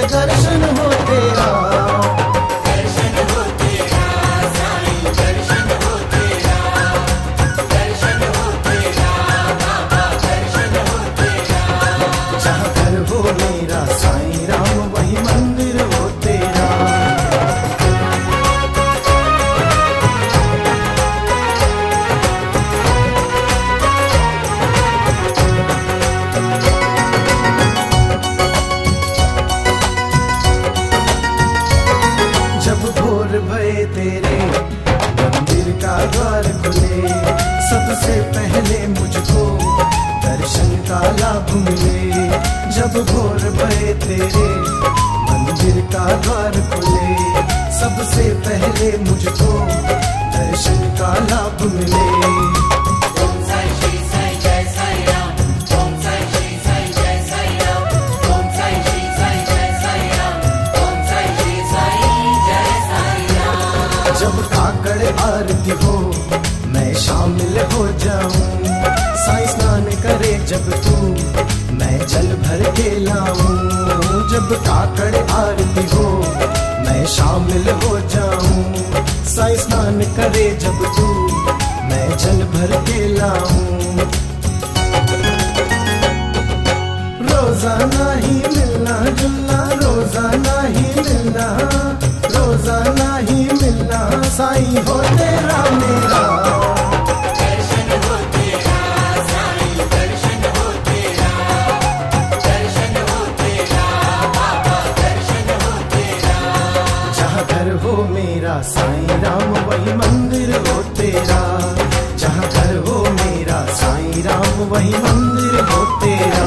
दर्शन हो तेरा। दर्शन हो तेरा साईं, दर्शन हो तेरा, दर्शन हो तेरा बाबा, दर्शन हो तेरा। जहाँ घर हो मेरा साईं राम वही मंदिर हो तेरा। जब भोर भये तेरे मंदिर का द्वार खुले, सबसे पहले मुझको दर्शन का लाभ मिले। जब भोर भये तेरे मंदिर का द्वार खुले, सबसे पहले मुझको दर्शन का लाभ मिले। ओम साई श्री साई जय साई राम, ओम साई श्री साई जय साई राम, ओम साई श्री साई जय साई राम, ओम साई श्री साई जय साई राम। जब काकड़ आरती हो मैं शामिल हो जाऊं, साईं स्नान करे जब तू मैं जल भर के लाऊं। जब काकड़ आरती हो मैं शामिल हो जाऊं, साईं स्नान करे जब तू मैं जल भर के लाऊं। रोजाना ही मिलना जुलना, रोजाना ही मिलना, रोजाना ही मिलना, साईं हो तेरा मेरा। दर्शन हो तेरा साईं, दर्शन हो तेरा, दर्शन हो तेरा बाबा, दर्शन हो तेरा। जहाँ घर हो मेरा साईं राम वही मंदिर हो तेरा। जहाँ घर हो मेरा साईं राम वही मंदिर हो तेरा।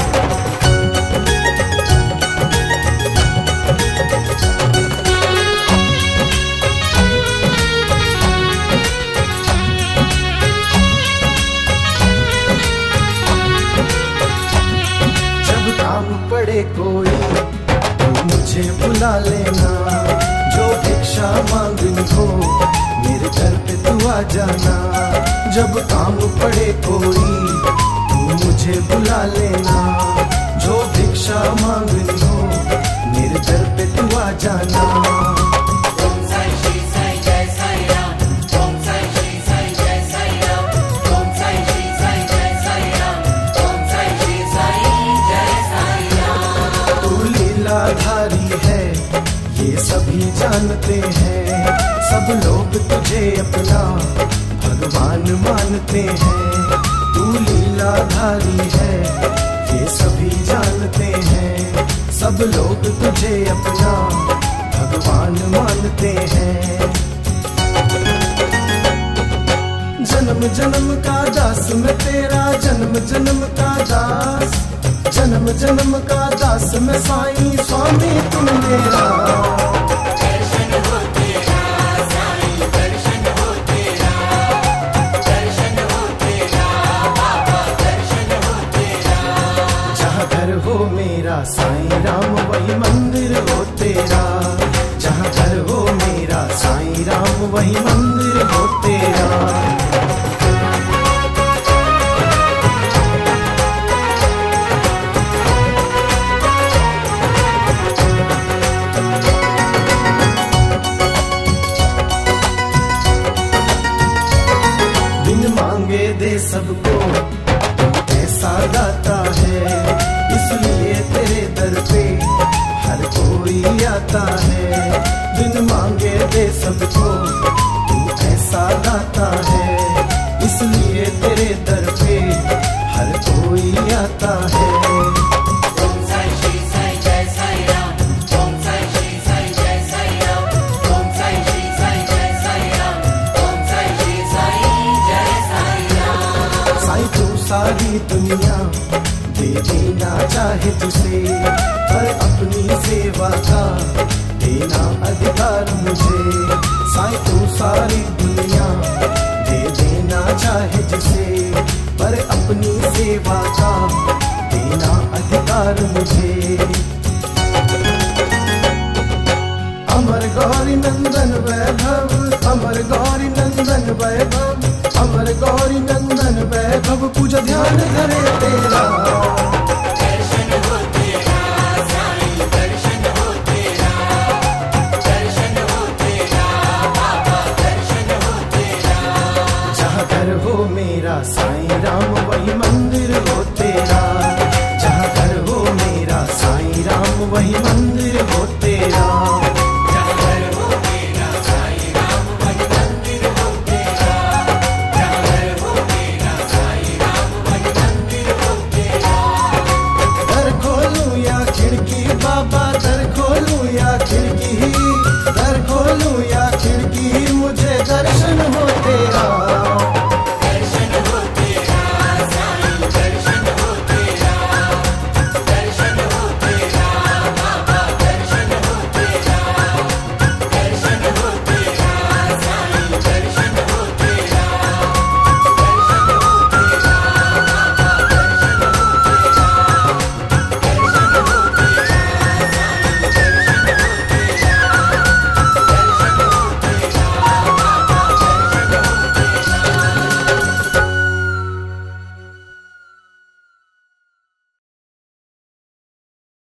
जब काम पड़े कोई तो मुझे बुला लेना, जो भिक्षा मांगनी हो मेरे घर पे तू आ जाना। जब काम पड़े कोई तू मुझे बुला लेना, जो भिक्षा मांगनी हो मेरे घर पे तू आ जाना। ओम साई श्री साई जय साई राम, ओम साई श्री साई जय साई राम, ओम साई श्री साई जय साई राम, ओम साई श्री साई जय साई राम। तू लीलाधारी है ये सभी जानते हैं, सब लोग तुझे अपना भगवान मानते हैं। तू लीलाधारी है ये सभी जानते हैं, सब लोग तुझे अपना भगवान मानते हैं। जन्म जन्म का दास मैं तेरा, जन्म जन्म का दास, जन्म जन्म का दास मैं साईं स्वामी तुम मेरा। दर्शन हो तेरा साईं, दर्शन हो तेरा, दर्शन हो तेरा बाबा, दर्शन हो तेरा। जहाँ घर हो मेरा साईं राम वही मंदिर हो तेरा। जहाँ घर हो मेरा साईं राम वही मंदिर हो तेरा। बिन मांगे दे सबको तू ऐसा दाता है, इसलिए तेरे दर पे हर कोई आता है। बिन मांगे दे सबको तू ऐसा दाता है, इसलिए तेरे दर पे हर कोई आता है। ओम साई श्री साई जय साई राम, ओम साई श्री साई जय साई राम, ओम साई श्री साई जय साई राम, ओम साई श्री साई जय साई राम। साईं तू सारी दुनिया दे देना चाहे तुझे, पर अपनी सेवा का देना अधिकार मुझे। साईं तू सारी दुनिया दे देना चाहे जिसे, पर अपनी सेवा का देना अधिकार मुझे। अमर गौरी नंदन वैभव, अमर गौरी नंदन वैभव, अमर गौरी नंदन वैभव, पूजा ध्यान करे तेरा। दर्शन हो तेरा साईं, दर्शन मंदिर हो तेरा। जहाँ घर हो तेरा साईं राम वही मंदिर हो तेरा। जहाँ घर हो तेरा साईं राम वही मंदिर हो तेरा। घर खोलूं या खिड़की बाबा